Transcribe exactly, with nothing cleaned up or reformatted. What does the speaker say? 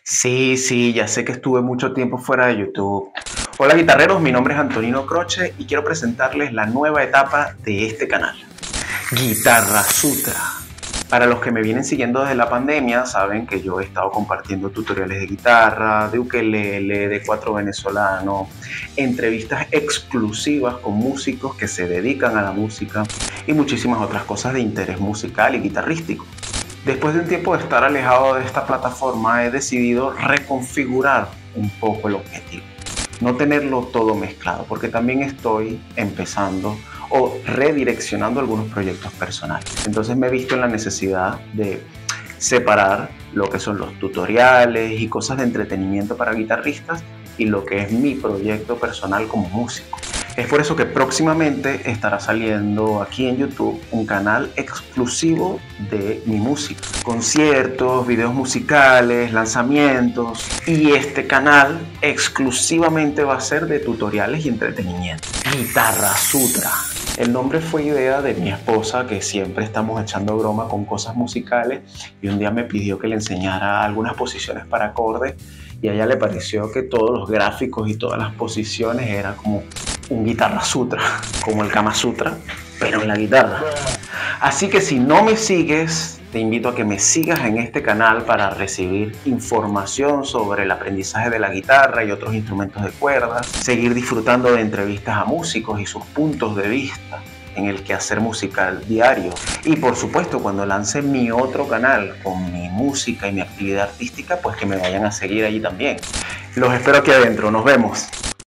Sí, sí, ya sé que estuve mucho tiempo fuera de YouTube. Hola guitarreros, mi nombre es Antonino Croce y quiero presentarles la nueva etapa de este canal, Guitarra Sutra. Para los que me vienen siguiendo desde la pandemia, saben que yo he estado compartiendo tutoriales de guitarra, de ukelele, de cuatro venezolano, entrevistas exclusivas con músicos que se dedican a la música y muchísimas otras cosas de interés musical y guitarrístico. Después de un tiempo de estar alejado de esta plataforma, he decidido reconfigurar un poco el objetivo. No tenerlo todo mezclado, porque también estoy empezando o redireccionando algunos proyectos personales. Entonces me he visto en la necesidad de separar lo que son los tutoriales y cosas de entretenimiento para guitarristas y lo que es mi proyecto personal como músico. Es por eso que próximamente estará saliendo aquí en YouTube un canal exclusivo de mi música. Conciertos, videos musicales, lanzamientos. Y este canal exclusivamente va a ser de tutoriales y entretenimiento. Guitarra Sutra. El nombre fue idea de mi esposa, que siempre estamos echando broma con cosas musicales, y un día me pidió que le enseñara algunas posiciones para acordes y a ella le pareció que todos los gráficos y todas las posiciones era como un Guitarra Sutra, como el Kama Sutra, pero en la guitarra. Así que si no me sigues, te invito a que me sigas en este canal para recibir información sobre el aprendizaje de la guitarra y otros instrumentos de cuerdas, seguir disfrutando de entrevistas a músicos y sus puntos de vista en el quehacer musical diario. Y por supuesto, cuando lance mi otro canal con mi música y mi actividad artística, pues que me vayan a seguir allí también. Los espero aquí adentro, nos vemos.